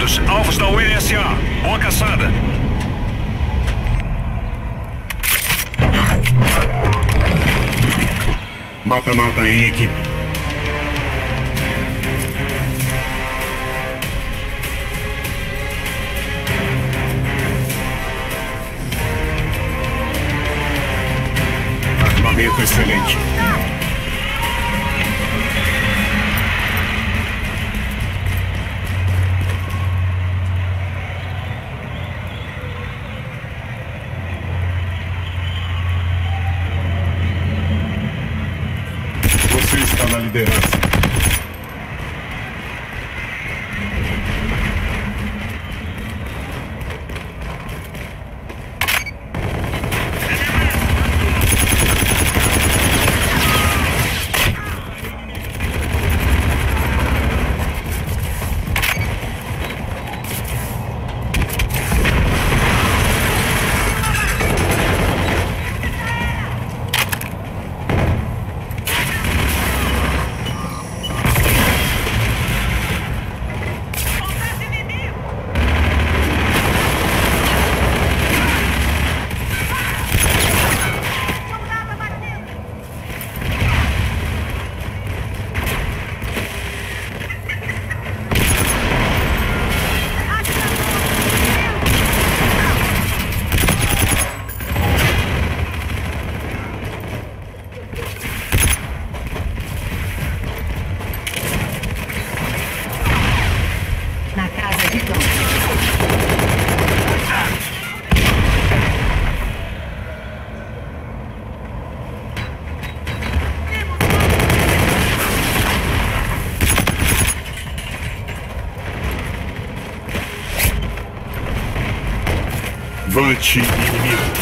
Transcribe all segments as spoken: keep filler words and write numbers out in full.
eliminados. Alvos da U N S A. Boa caçada. Mata-mata em equipe. Armamento excelente. Você está na liderança. Vante inimigos.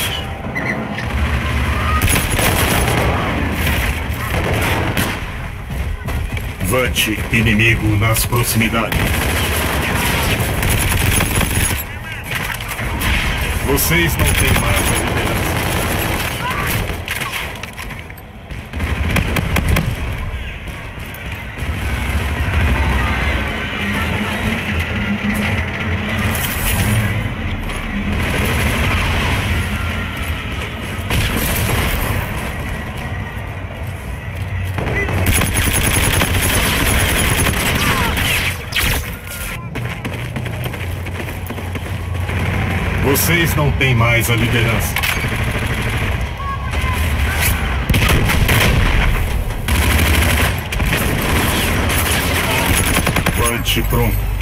Vante inimigo nas proximidades. Vocês não têm mais a liderança. Vocês não têm mais a liderança. Vante pronto.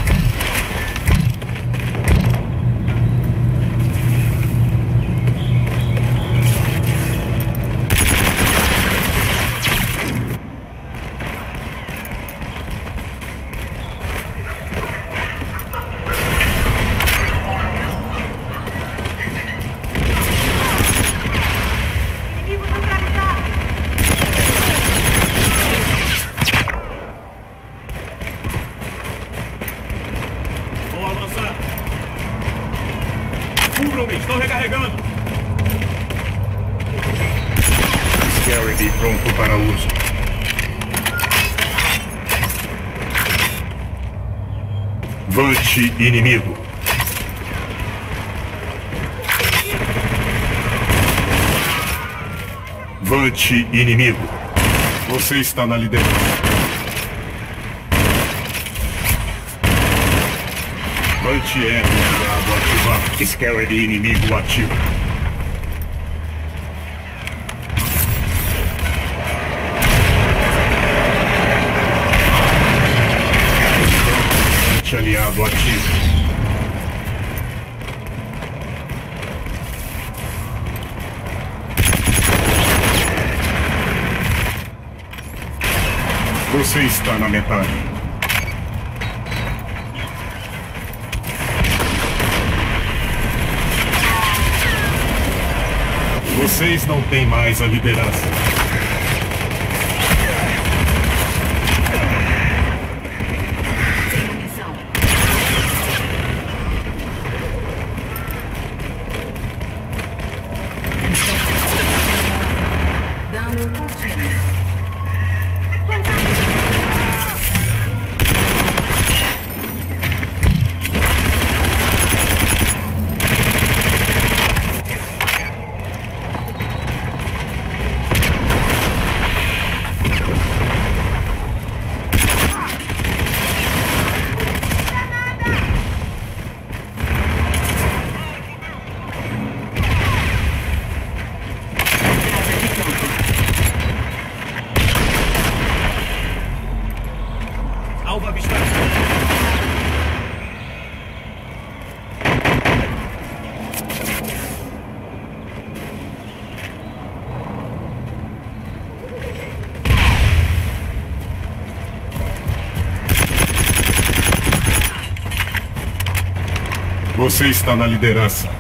Estou recarregando. Scarab pronto para uso. Vante inimigo. Vante inimigo. Você está na liderança. Vante R aliado ativado. Scarab inimigo ativo. Vante aliado ativo. Você está na metade. Vocês não têm mais a liderança. Você está na liderança.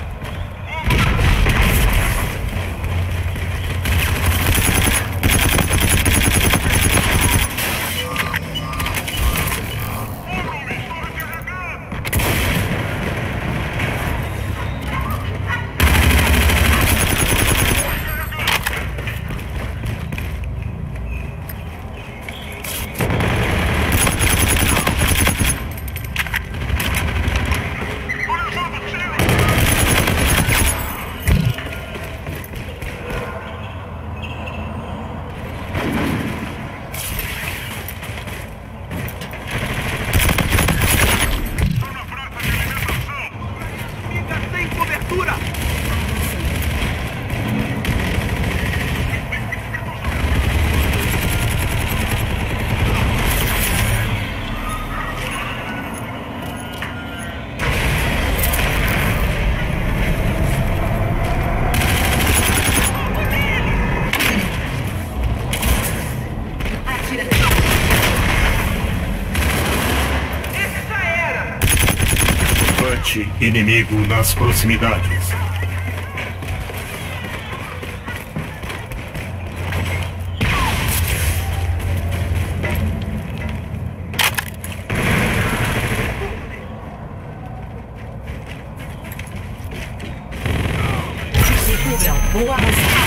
Inimigo nas proximidades. Boa avançada.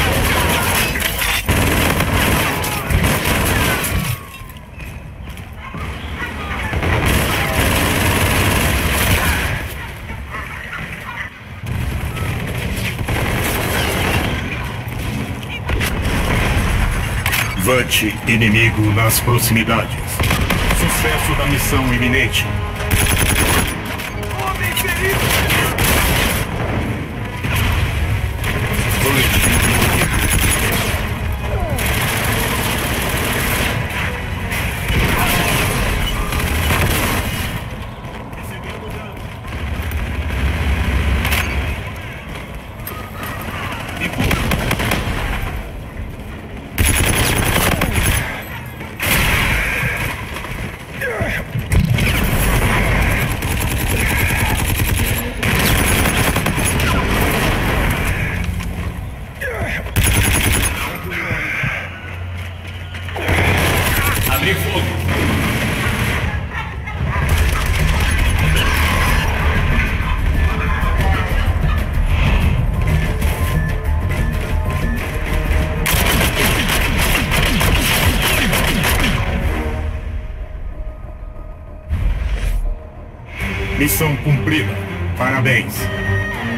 Vante inimigo nas proximidades. Sucesso da missão iminente. Homem ferido! Abrir fogo. Missão cumprida. Parabéns.